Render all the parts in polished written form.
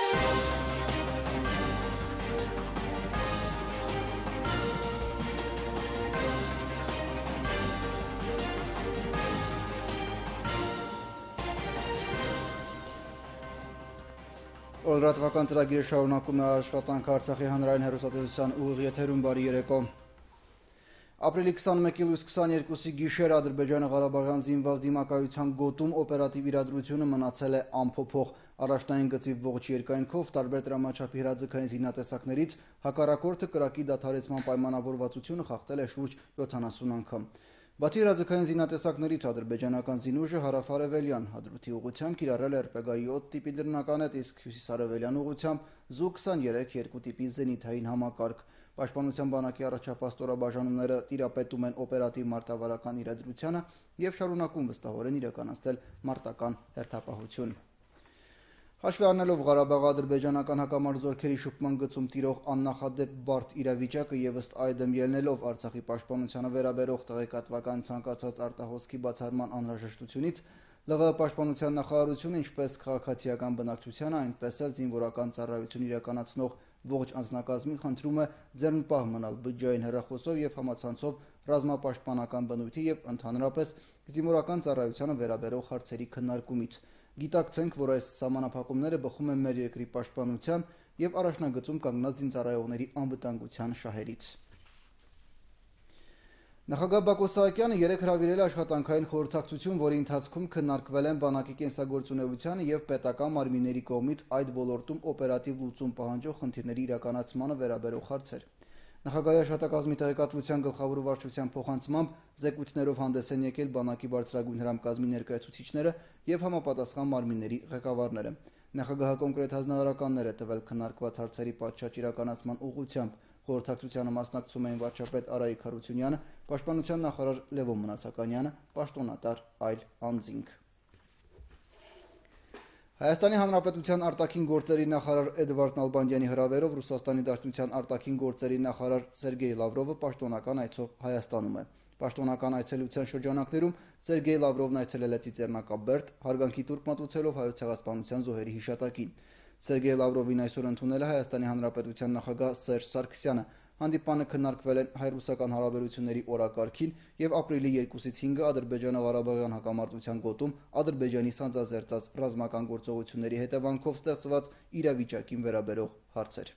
Օրրատվական ծրագիրը շարունակում է աշխատանքը Արցախի հանրային հեռուստատեսության ուղիղ եթերում բարի երեկո։ Ապրիլի 21-ի լույս 22-ի գիշեր Ադրբեջանը Ղարաբաղյան զինված դիմակայության գոտում օպերատիվ իրադրությունը մնացել է անփոփոխ։ Առաջնային գծի ողջ երկայնքով տարբեր տրամաչափի հրաձգային զինատեսակներից հակառակորդը կրակի դադարեցման պայմանավորվածությունը խախտել է շուրջ 70 անգամ։ Բացի հրաձգային զինատեսակներից ադրբեջանական զինուժը հարավ-արևելյան հադրութի ուղղությամբ կիրառել է RPG 7 տիպի դրնակաnet, իսկ հյուսիս-արևելյան ուղղությամբ Zu-23 2 տիպի զենիթային համակարգ։ Պաշտպանության բանակի առաջապահ ստորաբաժանումները տիրապետում են օպերատիվ մարտավարական իրադրությանը եւ շարունակում վստահորեն իրականացնել մարտական հերթապահություն։ Հաշվի առնելով Ղարաբաղի ադրբեջանական հակամարզորքերի շփման գծում տիրող աննախադեպ բարդ իրավիճակը եւ ըստ այդմ ելնելով Արցախի պաշտպանությանը վերաբերող տեղեկատվական ցանկացած արտահոսքի բացառման անհրաժեշտությունից ԼՂՀ պաշտպանության նախարարությունը ինչպես քաղաքացիական բնակչությանը, այնպես էլ զինվորական ծառայություն իրականացնող ողջ անձնակազմին խնդրում է ձեռնպահ մնալ բջջային հեռախոսով եւ համացանցով ռազմապաշտպանական բնույթի եւ ընդհանրապես զինվորական ծառայությանը վերաբերող հարցերի քննարկումից։ Գիտակցենք, որ այս սահմանափակումները բխում են մեր երկրի պաշտպանության եւ առաջնագծում կանգնած զինծառայողների անվտանգության շահերից։ Նախագահ Բակո Սահակյանը երեկ հրավիրել է աշխատանքային խորհրդակցություն, որի ընթացքում քննարկվել են բանակի կենսագործունեությանը եւ պետական մարմինների կողմից այդ ոլորտում օպերատիվ լուծում պահանջող խնդիրների իրականացմանը վերաբերող հարցեր։ Նախագահի աշխատակազմի տեղեկատվության գլխավոր վարչության փոխանցմամբ զեկույցներով հանդես են եկել բանակի բարձրագույն հրամկազմի ներկայացուցիչները եւ համապատասխան մարմինների ղեկավարները։ Նախագահը կոնկրետ հանրահարականներ է տվել քննարկված հարցերի պատշաճ իրականացման ուղղությամբ։ Խորհրդակցությանը մասնակցում էին վարչապետ Արայիկ Հարությունյանը, պաշտպանության նախարար Լևոն Մնացականյանը, պաշտոնատար այլ անձինք։ Հայաստանի Հանրապետության արտաքին գործերի նախարար Էդվարդ Նալբանդյանի հրավերով Ռուսաստանի Դաշնության արտաքին գործերի նախարար Սերգեյ Լավրովը պաշտոնական այցով Հայաստանում է։ Պաշտոնական այցելության շրջանակներում Սերգեյ Լավրովն այցելել է Ծիծեռնակաբերդ, հարգանքի տուրք մատուցելով Հայոց ցեղասպանության զոհերի հիշատակին։ Սերգեյ Լավրովին այսօր ընդունել է Հայաստանի Հանրապետության նախագահ Սերժ Սարգսյանը։ Հանդիպանը քննարկվել են հայ-ռուսական հարաբերությունների օրակարգին եւ ապրիլի 2-ից 5-ը Ադրբեջանը Ղարաբաղյան հակամարտության գոտում Ադրբեջանի սանձազերծած ռազմական գործողությունների հետևանքով ստեղծված իրավիճակին վերաբերող հարցեր։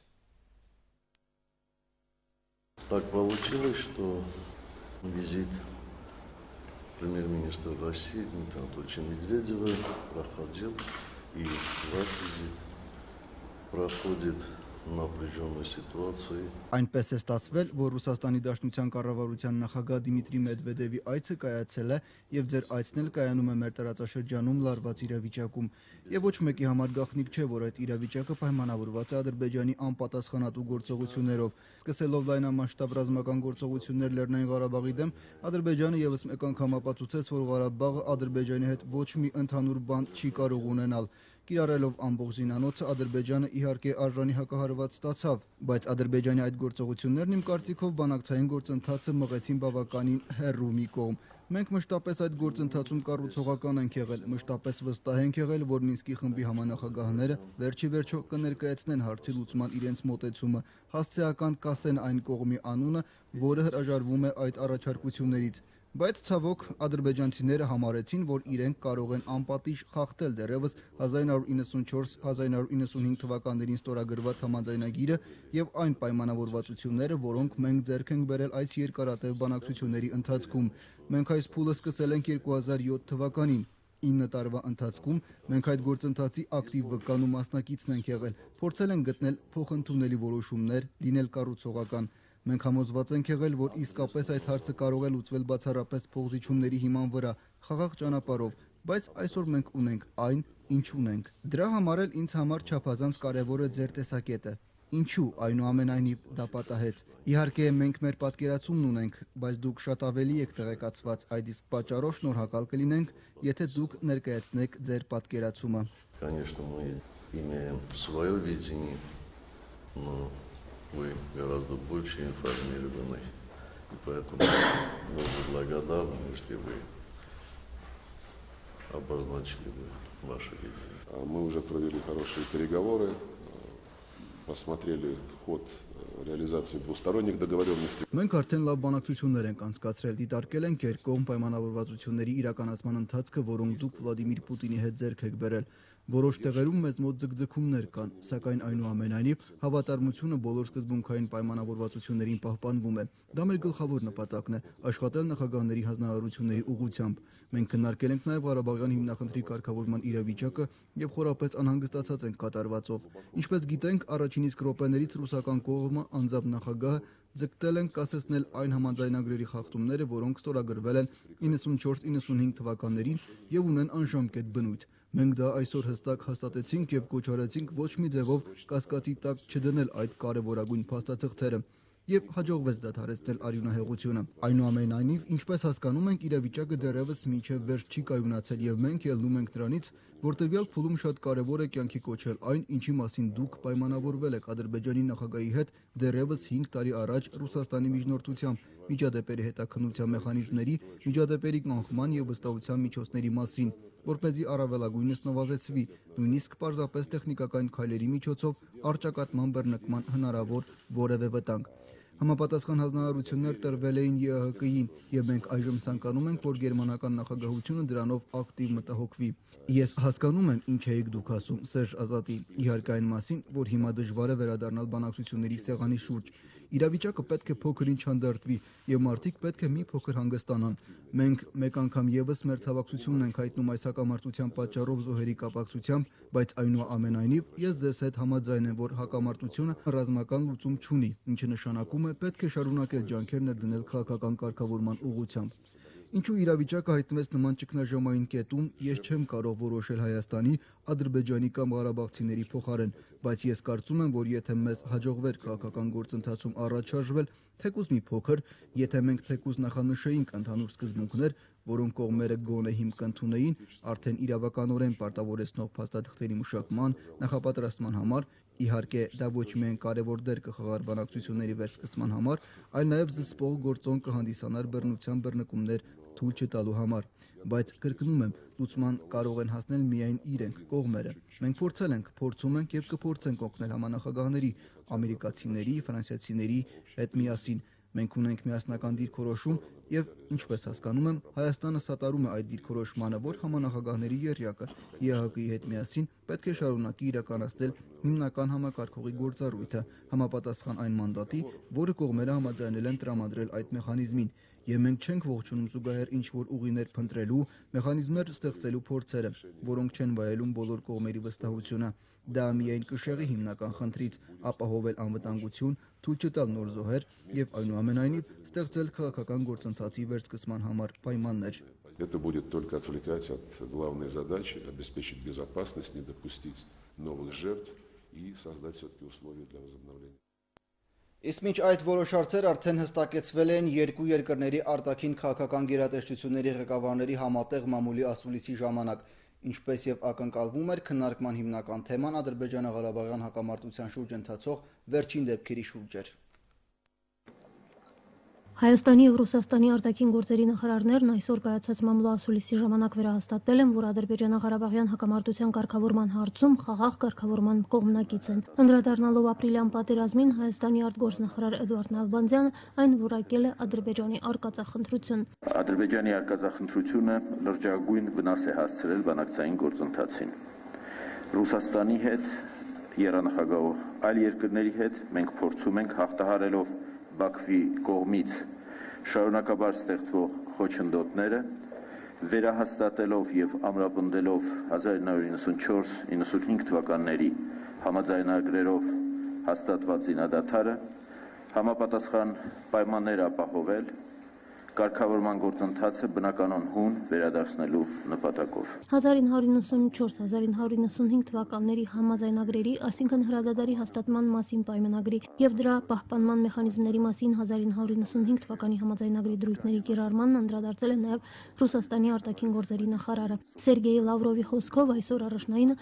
Так получилось, что визит премьер-министра России Дмитрия Анатольевича Медведева проходил, и ваш визит проходит напряженной ситуации. Այնպես է ստացվել, որ Ռուսաստանի Դաշնության կառավարության նախագահ Դիմիտրի Մեդվեդևի այցը կայացել է եւ ձեր այցն էլ կայանում է մեր տարածաշրջանում լարված իրավիճակում։ Եվ ոչ մեկի համար գաղտնիք չէ, որ այդ իրավիճակը պայմանավորված է Ադրբեջանի անպատասխանատու գործողություններով։ Սկսելով լայնամասշտաբ ռազմական գործողություններ Լեռնային Ղարաբաղի դեմ, Ադրբեջանը եւս մեկ անգամ ապացուցեց, որ Ղարաբաղը Ադրբեջանի հետ ոչ մի ընդհանուր բան չի կարող ունենալ։ Կիրառելով ամբողջ զինանոցը Ադրբեջանը իհարկե արժանի հակահարված ստացավ, բայց Ադրբեջանի այդ գործողություններն իմ կարծիքով բանակցային գործընթացը մղեցին բավականին հեռու մի կողմ։ Մենք մշտապես այդ գործընթացում կառուցողական ենք եղել, մշտապես վստահ ենք եղել, որ Մինսկի խմբի համանախագահները վերջի վերջո կներկայացնեն հարցի լուծման իրենց մոտեցումը, հասցեական կասեն այն կողմի անունը, որը հրաժարվում է այդ առաջարկություններից։ Բայց ցավոք ադրբեջանցիները համարեցին, որ իրենք կարող են անպատիժ խախտել դեռևս 1994-1995 թվականներին ստորագրված համաձայնագիրը եւ այն պայմանավորվածությունները, որոնք մենք ձեռք ենք բերել այս երկարատև բանակցությունների ընթացքում։ Մենք այս փուլը սկսել ենք 2007 թվականին։ 9 տարվա ընթացքում մենք այդ գործընթացի ակտիվ վկան ու մասնակիցն ենք եղել, փորձել ենք գտնել փոխընդունելի որոշումներ, լինել կառուցողական։ Մենք համոզված ենք եղել, որ իսկապես այդ հարցը կարող է լուծվել բացառապես փոխզիջումների հիման վրա, խաղաղ ճանապարհով, բայց այսօր մենք ունենք այն, ինչ ունենք։ Դրա համար էլ ինձ համար չափազանց կարևոր է ձեր տեսակետը։ Ինչու այնուամենայնիվ դա պատահեց։ Իհարկե մենք մեր պատկերացումն ունենք, բայց դուք շատ ավելի եք տեղեկացված, այդ իսկ պատճառով շնորհակալ կլինենք, եթե դուք ներկայացնեք ձեր պատկերացումը։ Конечно, мы имеем свое видение, но вы гораздо больше информированы, и поэтому мы благодарны, если вы обозначили бы ваше видение. Мы уже провели хорошие переговоры посмотрели ход реализации двусторонних договоренностей. Մենք արդեն լավ բանակցություններ ենք անցկացրել, դիտարկել ենք երկկողմ պայմանավորվածությունների իրականացման ընթացքը, որոնք դուք Վլադիմիր Պուտինի հետ ձեռք եք բերել։ Որոշ տեղերում մեզ մոտ ձգձգումներ կան, սակայն այնուամենայնիվ հավատարմությունը բոլոր սկզբունքային պայմանավորվածություններին պահպանվում է։ Դա մեր գլխավոր նպատակն է՝ աշխատել նախագահների հանձնարարությունների ուղղությամբ։ Մենք քննարկել ենք նաև Ղարաբաղյան հիմնախնդրի կարգավորման իրավիճակը եւ խորապես անհանգստացած ենք կատարվածով։ Ինչպես գիտենք, առաջին իսկ րոպեներից ռուսական կողմը անձամբ նախագահը ձգտել են կասեցնել այն համաձայնագրերի խախտումները, որոնք ստորագրվել են 94-95 թվականներին եւ ունեն անժամկետ բնույթ։ Մենք դա այսօր հստակ հաստատեցինք եւ կոչ արեցինք ոչ մի ձևով կասկածի տակ չդնել այդ կարևորագույն փաստաթղթերը եւ հաջողվեց դադարեցնել արյունահեղությունը։ Այնուամենայնիվ, ինչպես հասկանում ենք, իրավիճակը դեռևս մինչև վերջ չի կայունացել եւ մենք ելնում ենք նրանից, որ տվյալ փուլում շատ կարևոր է կյանքի կոչել այն, ինչի մասին դուք պայմանավորվել եք Ադրբեջանի նախագահի հետ դեռևս 5 տարի առաջ Ռուսաստանի միջնորդությամբ միջադեպերի հետաքննության մեխանիզմների, միջադեպերի կանխման եւ վստահության միջոցների մասին, որպեսզի առավելագույնս նվազեցվի, նույնիսկ պարզապես տեխնիկական քայլերի միջոցով առճակատման բռնկման հնարավոր որևէ վտանգ։ Համապատասխան հանձնարարություններ տրվել էին ԵԱՀԿ-ին եւ մենք այժմ ցանկանում ենք, որ գերմանական նախագահությունը դրանով ակտիվ մտահոգվի։ Ես հասկանում եմ, ինչ եք դուք ասում, Սերժ Ազատի, իհարկե այն մասին, որ հիմա դժվար է վերադառնալ բանակցությունների սեղանի շուրջ։ Իրավիճակը պետք է փոքր-ինչ հանդարտվի եւ մարդիկ պետք է մի փոքր հանգստանան։ Մենք մեկ անգամ եւս մեր ցավակցությունն ենք հայտնում այս հակամարտության պատճառով զոհերի կապակցությամբ, բայց այնուամենայնիվ ես ձեզ հետ համաձայն եմ, որ հակամարտությունը ռազմական լուծում չունի, ինչը նշանակում է պետք է շարունակել ջանքեր ներդնել քաղաքական կարգավորման ուղղությամբ։ Ինչու իրավիճակը հայտնվեց նման ճգնաժամային կետում, ես չեմ կարող որոշել Հայաստանի, Ադրբեջանի կամ Ղարաբաղցիների փոխարեն, բայց ես կարծում եմ, որ եթե մեզ հաջողվեր քաղաքական գործընթացում առաջ շարժվել, թեկուզ մի փոքր, եթե մենք թեկուզ նախանշեինք ընդհանուր սկզբունքներ, որոնք կողմերը գոնե հիմք կընդունեին, արդեն իրավականորեն պարտավորեցնող փաստաթղթերի մշակման, նախապատրաստման համար, իհարկե դա ոչ միայն կարևոր դեր կխաղար բանակցությունների վերսկսման համար, այլ նաև զսպող գործոն կհանդիսանար բռնության բռնկումներ թույլ չտալու համար, բայց կրկնում եմ, լուծման կարող են հասնել միայն իրենք, կողմերը։ Մենք փորձել ենք, փորձում ենք եւ կփորձենք օգնել համանախագահների, ամերիկացիների, ֆրանսիացիների հետ միասին։ Մենք ունենք միասնական դիրքորոշում եւ, ինչպես հասկանում եմ, Հայաստանը սատարում է այդ դիրքորոշմանը, որ համանախագահների եռյակը ԵԱՀԿ-ի հետ միասին պետք է շարունակի իրականացնել հիմնական համակարգողի գործառույթը, համապատասխան այն մանդատի, որը կողմերը համաձայնել են տրամադրել այդ մեխանիզմին։ Եվ մենք չենք ողջունում զուգահեռ ինչ-որ ուղիներ փնտրելու, մեխանիզմներ ստեղծելու փորձերը, որոնք չեն վայելում բոլոր կողմերի վստահությունը։ Դա միայն կշեղի հիմնական խնդրից ապահովել անվտանգություն, թույլ չտալ նոր զոհեր եւ այնուամենայնիվ ստեղծել քաղաքական գործընթացի վերսկսման համար պայմաններ։ Это будет только отвлекать от главной задачи обеспечить безопасность, не допустить новых жертв и создать все-таки условия для возобновления. Իսկ մինչ այդ որոշ հարցեր արդեն հստակեցվել են երկու երկրների արտաքին քաղաքական գերատեսչությունների ղեկավարների համատեղ մամուլի ասուլիսի ժամանակ, ինչպես եւ ակնկալվում էր, քննարկման հիմնական թեման Ադրբեջանա-Ղարաբաղյան հակամարտության շուրջ ընթացող վերջին դեպքերի շուրջ էր։ Հայաստանի և Ռուսաստանի արտաքին գործերի նախարարներն այսօր կայացած մամուլի ասուլիսի ժամանակ վերահաստատել են, որ Ադրբեջանա-Ղարաբաղյան հակամարտության կարգավորման հարցում խաղաղ կարգավորման կողմնակից են։ Անդրադառնալով ապրիլյան պատերազմին, Հայաստանի արտգործնախարար Էդուարդ Նալբանդյանը այն որակել է Ադրբեջանի արկածախնդրություն։ Ադրբեջանի արկածախնդրությունը լրջագույն վնաս է հասցրել բանակցային գործընթացին։ Ռուսաստանի հետ, եռանախագահող այլ երկրների հետ մենք փորձում ենք հաղթահարելով Բաքվի կողմից շարունակաբար ստեղծվող խոչընդոտները վերահաստատելով եւ ամրապնդելով 1994-95 թվականների համաձայնագրերով հաստատված զինադադարը համապատասխան պայմաններ ապահովել կարգավորման գործընթացը բնականon հուն վերադարձնելու նպատակով 1994-1995 թվականների համաձայնագրերի, այսինքն հրադադարի հաստատման մասին պայմանագրի եւ դրա պահպանման մեխանիզմների մասին 1995 թվականի համաձայնագրի դրույթների կիրառմանն անդրադարձել է նաեւ Ռուսաստանի արտաքին գործերի նախարարը Սերգեյ Լավրովի խոսքով այսօր առաջնայինը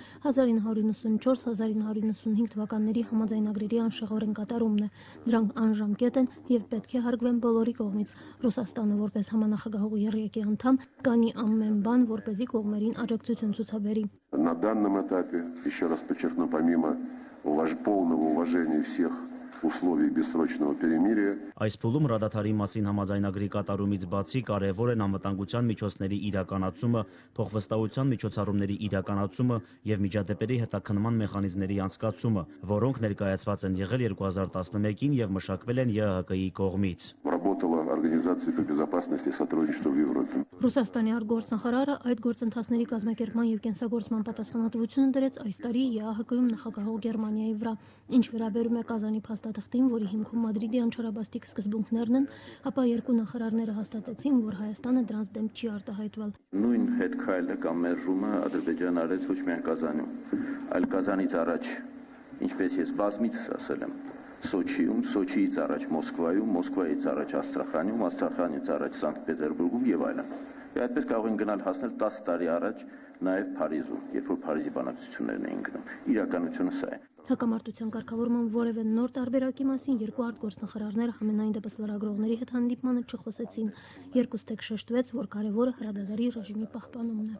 1994-1995 թվականների համաձայնագրերի անշեղորեն կատարումն է։ Դրանք անժամկետ են եւ պետք է հարգվեն բոլորի կողմից Ռուսաստան պահպանը որպես համանախագահողի եռյակի անդամ կանի ամեն բան, որպեսզի կողմերին աջակցություն ցուցաբերի։ На данном этапе, еще раз подчеркну, помимо полного уважения всех условий бессрочного перемирия. Այս փուլում ռադաթարի մասին համաձայնագրի կատարումից բացի կարևոր են անվտանգության միջոցների իրականացումը, փոխվստահության միջոցառումների իրականացումը եւ միջադեպերի հետաքննման մեխանիզմների անցկացումը, որոնք ներկայացված են եղել 2011-ին եւ մշակվել են ԵԱՀԿ-ի կողմից։ Работала Организация по безопасности и сотрудничеству в Европе. Ռուսաստանի արտգործնախարարը այդ գործընթացների կազմակերպման եւ կենսագործման պատասխանատվությունը դրեց այս տարի ԵԱՀԿ-ում նախագահող Գերմանիայի վրա, ինչ վերաբերում է Կազանի փաստաթղթին, որի հիմքում Մադրիդի անչարաբաստիկ սկզբունքներն են, ապա երկու նախարարները հաստատեցին, որ Հայաստանը դրանց դեմ չի արտահայտվել։ Նույն հետքայլը կամ մերժումը Ադրբեջանն արեց ոչ միայն Կազանում, այլ Կազանից առաջ, ինչպես ես բազմիցս ասել եմ, Սոչիում, Սոչիից առաջ Մոսկվայում, Մոսկվայից առաջ Աստրախանում, Աստրախանից առաջ Սանկտ Պետերբուրգում եւ այլն։ Եվ այդպես կարող են գնալ հասնել 10 տարի առաջ նաեւ Փարիզում, երբ որ Փարիզի բանակցություններն էին գնում։ Իրականությունը սա է։ Հակամարտության կարգավորման որևէ նոր տարբերակի մասին երկու արտգործնախարարները համենայն դեպս լրագրողների հետ հանդիպմանը չխոսեցին։ Երկուստեք շեշտվեց, որ կարևորը հրադադարի ռեժիմի պահպանումն է։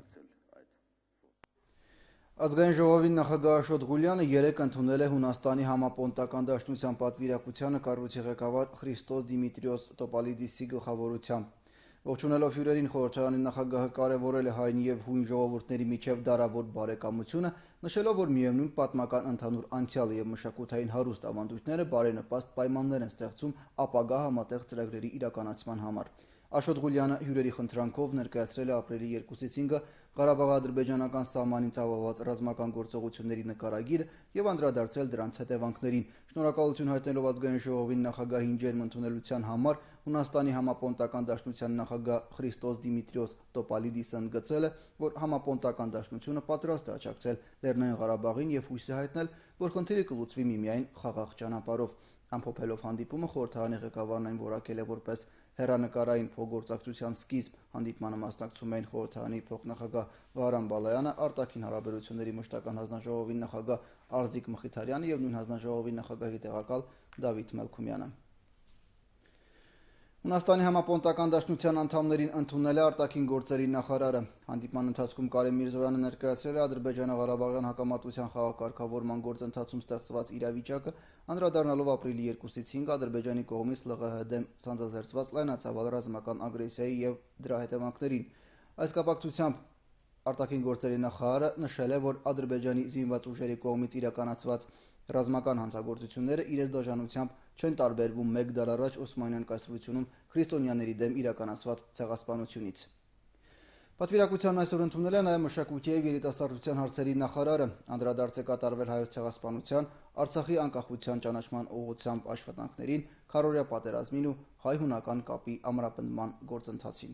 Ազգային ժողովի նախագահ Աշոտ Ղուլյանը երեկ ընդունել է Հունաստանի համապոնտական դաշնության պատվիրակությանը կառույցի ղեկավար Խրիստոս Դիմիտրիոս Տոպալիդիսի գլխավորությամբ։ Ողջունելով հյուրերին, խորհրդարանի նախագահը կարևորել է հայ եւ հույն ժողովուրդների միջև դարավոր բարեկամությունը, նշելով, որ միևնույն պատմական ընդհանուր անցյալը եւ մշակութային հարուստ ավանդույթները բարենպաստ պայմաններ են ստեղծում ապագա համատեղ ծրագրերի իրականացման համար։ Աշոտ Ղուլյանը հյուրերի խնդրանքով ներկայացրել է ապրիլի 2-ից 5-ը Ղարաբաղ-ադրբեջանական սահմանին ծավալված ռազմական գործողությունների նկարագիրը եւ անդրադարձել դրանց հետևանքներին։ Շնորհակալություն հայտնելով ազգային ժողովին նախագահին ջերմ ընդունելության համար Հունաստանի համապոնտական դաշնության նախագահ Խրիստոս Դիմիտրիոս Տոպալիդիսը ընդգծել է, որ համապոնտական դաշնությունը պատրաստ է աջակցել Լեռնային Ղարաբաղին եւ հույս է հայտնել, որ խնդիրը կլուծվի միմիայն խաղաղ ճանապարհով։ Ամփոփելով հանդիպումը, խորհրդարանի ղեկավարն այն որակել է որպես հեռանկարային փոխգործակցության սկիզբ։ Հանդիպմանը մասնակցում էին խորհրդարանի փոխնախագահ Վահրամ Բալայանը, արտաքին հարաբերությունների մշտական հանձնաժողովի նախագահ Արզիկ Մխիթարյանը եւ նույն հանձնաժողովի նախագահի տեղակալ Դավիթ Մելքումյանը։ Հունաստանի համապոնտական դաշնության անդամներին ընդունել է արտաքին գործերի նախարարը։ Հանդիպման ընթացքում Կարեն Միրզոյանը ներկայացրել է Ադրբեջանա-Ղարաբաղյան հակամարտության խաղակարգավորման գործընթացում ստեղծված իրավիճակը, անդրադառնալով ապրիլի 2-ից 5 Ադրբեջանի կողմից ԼՂՀ դեմ սանձազերծված լայնածավալ ռազմական ագրեսիայի եւ դրա հետևանքներին։ Այս կապակցությամբ արտաքին գործերի նախարարը նշել է, որ Ադրբեջանի զինված ուժերի կողմից իրականացված ռազմական հանցագործությունները իրենց դաշնությամբ չեն տարբերվում մեկ դար առաջ Օսմանյան կայսրությունում քրիստոնյաների դեմ իրականացված ցեղասպանությունից։ Պատվիրակության այսօր ընդունել է նաև մշակույթի եւ երիտասարդության հարցերի նախարարը, անդրադարձ է կատարվել հայոց ցեղասպանության, Արցախի անկախության ճանաչման ուղղությամբ աշխատանքներին, քարոզիա պատերազմին ու հայ-հունական կապի ամրապնդման գործընթացին։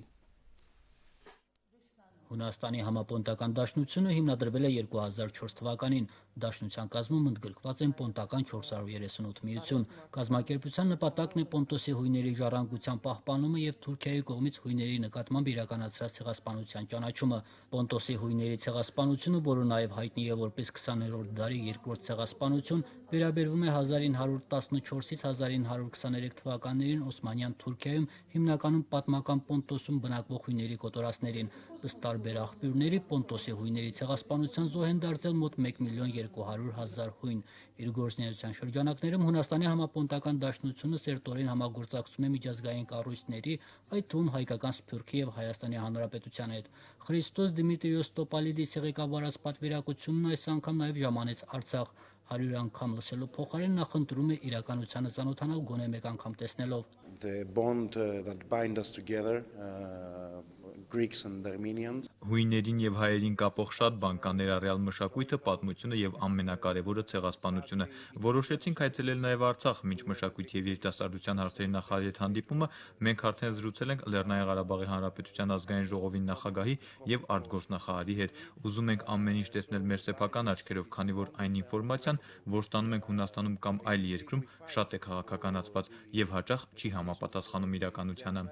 Հունաստանի համապոնտական դաշնությունը հիմնադրվել է 2004 թվականին։ Դաշնության կազմում ընդգրկված են պոնտական 438 միություն։ Կազմակերպության նպատակն է Պոնտոսի հույների ժառանգության պահպանումը եւ Թուրքիայի կողմից հույների նկատմամբ իրականացրած ցեղասպանության ճանաչումը։ Պոնտոսի հույների ցեղասպանությունը, որը նաեւ հայտնի է որպես 20-րդ դարի երկրորդ ցեղասպանություն, վերաբերվում է 1914-ից 1923 թվականներին Օսմանյան Թուրքիայում հիմնականում պատմական Պոնտոսում բնակվող հույների կոտորածներին։ Ըստ տարբեր աղբյուրների Պոնտոսի հույների ցեղասպանության զոհ են դարձել մոտ 1.200.000 հույն։ Իր գործունեության շրջանակներում Հունաստանի համապոնտական դաշնությունը սերտորեն համագործակցում է միջազգային կառույցների, այդ թվում հայկական Սփյուռքի եւ Հայաստանի Հանրապետության հետ։ Խրիստոս Դիմիտրիոս Տոպալիդիսի ղեկավարած պատվիրակությունն այս անգամ նաեւ ժամանեց Արցախ։ 100 անգամ լսելու փոխարեն նա խնդրում է իրականությանը ծանոթանալ գոնե մեկ անգամ տեսնելով։ The bond that bind us together, Greeks and Armenians. Հույներին եւ հայերին կապող շատ բան կա, ներառյալ մշակույթը, պատմությունը եւ ամենակարևորը ցեղասպանությունը։ Որոշեցինք այցելել նաեւ Արցախ, մինչ մշակույթի եւ երիտասարդության հարցերի նախարարի հետ հանդիպումը մենք արդեն զրուցել ենք Լեռնային Ղարաբաղի Հանրապետության ազգային ժողովի նախագահի եւ արտգործնախարարի հետ։ Ուզում ենք ամեն ինչ տեսնել մեր սեփական աչքերով, քանի որ այն ինֆորմացիան, որ ստանում ենք Հունաստանում կամ այլ երկրում, շատ է քաղաքականացված եւ հաճախ չի համապատասխանում իրականությանը։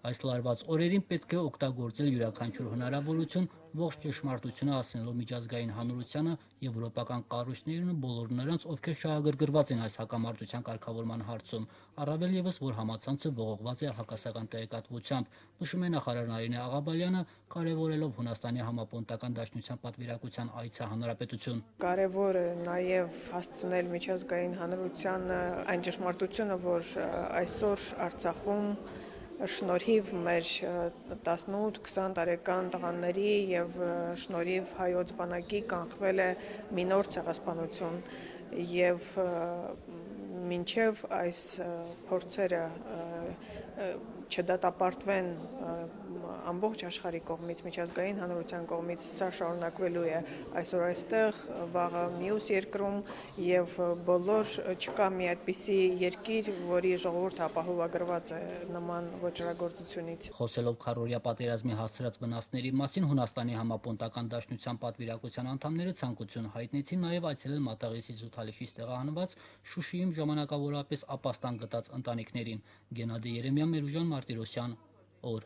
Այս լարված օրերին պետք է օգտագործել յուրաքանչյուր հնարավորություն ողջ ճշմարտությունը հասնելով միջազգային հանրությանը, եվրոպական կառույցներին ու բոլոր նրանց, ովքեր շահագրգռված են այս հակամարտության կարգավորման հարցում, առավել ևս, որ համացանցը ողողված է հակասական տեղեկատվությամբ, նշում է նախարար Նարինե Աղաբալյանը, կարևորելով Հունաստանի համապոնտական դաշնության պատվիրակության այցը հանրապետություն։ Կարևոր է նաև հասցնել միջազգային հանրությանը այն ճշմարտությունը, որ այսօր Արցախում շնորհիվ մեր 18-20 տարեկան տղաների եւ շնորհիվ հայոց բանակի կանխվել է մի նոր ցեղասպանություն եւ մինչեւ այս փորձերը չդատապարտվեն ամբողջ աշխարհի կողմից, միջազգային հանրության կողմից, սա շարունակվելու է այսօր այստեղ, վաղը մյուս երկրում եւ բոլոր չկա մի այդպիսի երկիր, որի ժողովուրդը ապահովագրված է նման ոչռագործությունից։ Խոսելով քառօրյա պատերազմի հասցրած վնասների մասին, Հունաստանի համապոնտական դաշնության պատվիրակության անդամները ցանկություն հայտնեցին նաև այցելել Մատաղիսից ու Թալիշից տեղահանված Շուշիում ժամանակավորապես ապաստան գտած ընտանիքներին։ Գենադի Երեմյան, Մերուժան Մարտիրոսյան, օր։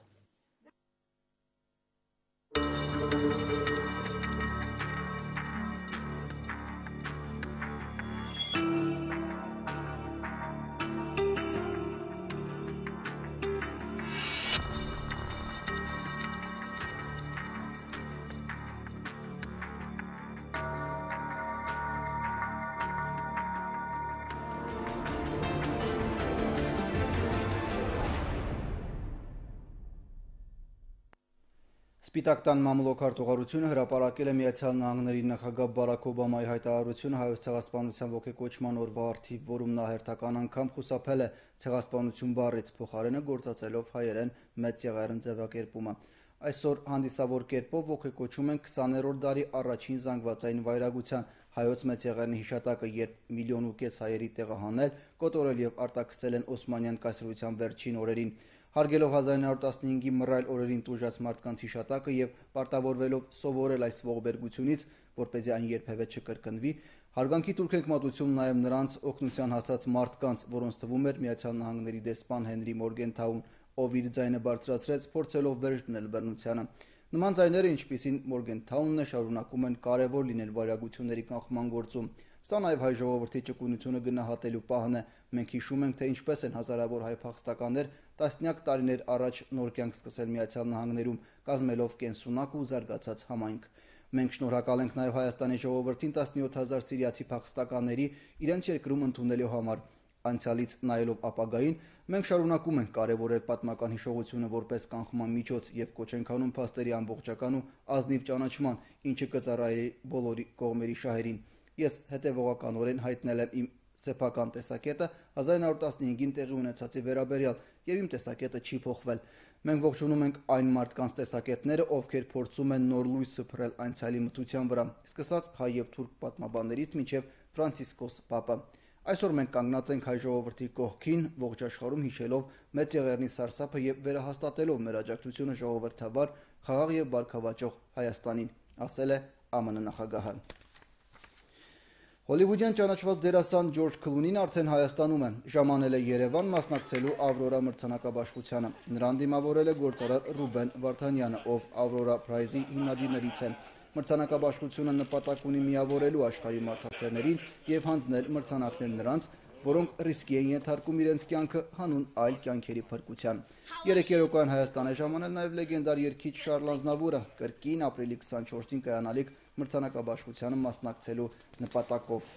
Սպիտակ տան մամուլոք արտուղարությունը հրապարակել է Միացյալ Նահանգների նախագահ Բարաք Օբամայի հայտարարությունը հայոց ցեղասպանության ոգեկոչման օրվա առթիվ, որում նա հերթական անգամ խուսափել է ցեղասպանություն բառից, փոխարենը գործածելով հայերեն մեծ եղեռն ձևակերպումը։ Այսօր հանդիսավոր կերպով ոգեկոչում են 20-րդ դարի առաջին զանգվածային վայրագության հայոց մեծ եղեռնի հիշատակը, երբ 1,5 միլիոն հայերի տեղահանել, կոտորել եւ արտաքսել են Օսմանյան կայսրության վերջին օրերին։ Հարգելով 1915-ի մռայլ օրերին տուժած մարդկանց հիշատակը եւ պարտավորվելով սովորել այս ողբերգությունից, որպեսզի այն երբևէ չկրկնվի, հարգանքի տուրք ենք մատուցում նաեւ նրանց օգնության հասած մարդկանց, որոնց թվում էր Միացյալ Նահանգների դեսպան Հենրի Մորգենթաուն, ով իր ձայնը բարձրացրեց, փորձելով վերջ դնել բռնությանը։ Նման ձայները, ինչպիսին Մորգենթաունն է, շարունակում են կարևոր լինել վարյագությունների կանխման գործում։ Սա նաև հայ ժողովրդի ճկունությունը գնահատելու պահն է։ Մենք հիշում ենք, թե ինչպես են հազարավոր հայ փախստականներ տասնյակ տարիներ առաջ նոր կյանք սկսել Միացյալ Նահանգներում, կազմելով կենսունակ ու զարգացած համայնք։ Մենք շնորհակալ ենք նաև Հայաստանի ժողովրդին 17000 սիրիացի փախստականների իրենց երկրում ընդունելու համար։ Անցյալից նայելով ապագային, մենք շարունակում ենք կարևորել պատմական հիշողությունը որպես կանխման միջոց եւ կոչ ենք անում փաստերի ամբողջական ու ազնիվ ճանաչման, ինչը կծառայի բոլորի կողմերի շահերին։ Ես հետևողականորեն հայտնել եմ իմ սեփական տեսակետը 1915-ին տեղի ունեցածի վերաբերյալ եւ իմ տեսակետը չի փոխվել։ Մենք ողջունում ենք այն մարդկանց տեսակետները, ովքեր փորձում են նոր լույս սփռել անցյալի մթության վրա, սկսած հայ եւ թուրք պատմաբաններից մինչեւ Ֆրանցիսկոս Պապը։ Այսօր մենք կանգնած ենք հայ ժողովրդի կողքին, ողջ աշխարհում հիշելով մեծ եղեռնի սարսափը եւ վերահաստատելով մեր աջակցությունը ժողովրդավար, խաղաղ եւ բարգավաճող Հայաստանին, ասել է ԱՄՆ նախագահը։ Հոլիվուդյան ճանաչված դերասան Ջորջ Քլունին արդեն Հայաստանում է, ժամանել է Երևան մասնակցելու Ավրորա մրցանակաբաշխությանը։ Նրան դիմավորել է գործարար Ռուբեն Վարդանյանը, ով Ավրորա Փրայզի հիմնադիրներից է։ Մրցանակաբաշխությունը նպատակ ունի միավորելու աշխարհի մարդասերներին եւ հանձնել մրցանակներ նրանց, որոնք ռիսկի են ենթարկում իրենց կյանքը հանուն այլ կյանքերի փրկության։ Երեք երեկոյան Հայաստան է ժամանել նաև լեգենդար երգիչ Շարլ Ազնավուրը, կրկին ապրիլի 24-ին կայանալիք մրցանակաբաշխությանը մասնակցելու նպատակով։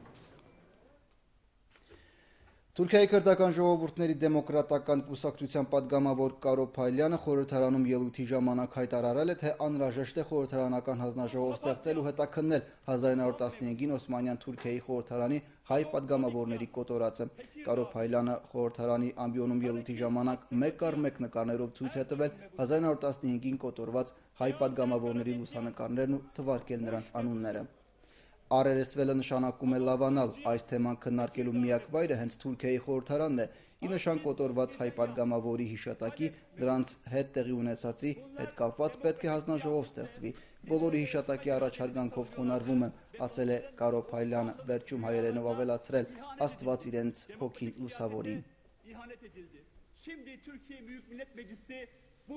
Թուրքիայի քրդական ժողովուրդների դեմոկրատական կուսակցության պատգամավոր Կարո Փայլյանը խորհրդարանում ելույթի ժամանակ հայտարարել է, թե անհրաժեշտ է խորհրդարանական հանձնաժողով ստեղծել ու հետաքննել 1915-ին Օսմանյան Թուրքիայի խորհրդարանի հայ պատգամավորների կոտորածը։ Կարո Փայլյանը խորհրդարանի ամբիոնում ելույթի ժամանակ մեկ առ մեկ նկարներով ցույց է տվել 1915-ին կոտորված հայ պատգամավորների լուսանկարներն ու թվարկել նրանց անունները։ Առերեսվելը նշանակում է լավանալ, այս թեման քննարկելու միակ վայրը հենց Թուրքիայի խորհրդարանն է, ի նշան կոտորված հայ պատգամավորի հիշատակի, դրանց հետ տեղի ունեցածի հետ կապված պետք է հանձնաժողով ստեղծվի։ Բոլորի հիշատակի առաջարկանքով խոնարհվում եմ, ասել է Կարո Փայլյանը, վերջում հայերենով ավելացրել, Աստված իրենց հոգին լուսավորին։ Şimdi Türkiye Büyük Millet Meclisi bu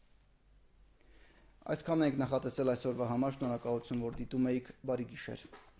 Այսքանն ենք նախատեսել այսօրվա համար, շնորհակալություն, որ դիտում էիք, բարի գիշեր։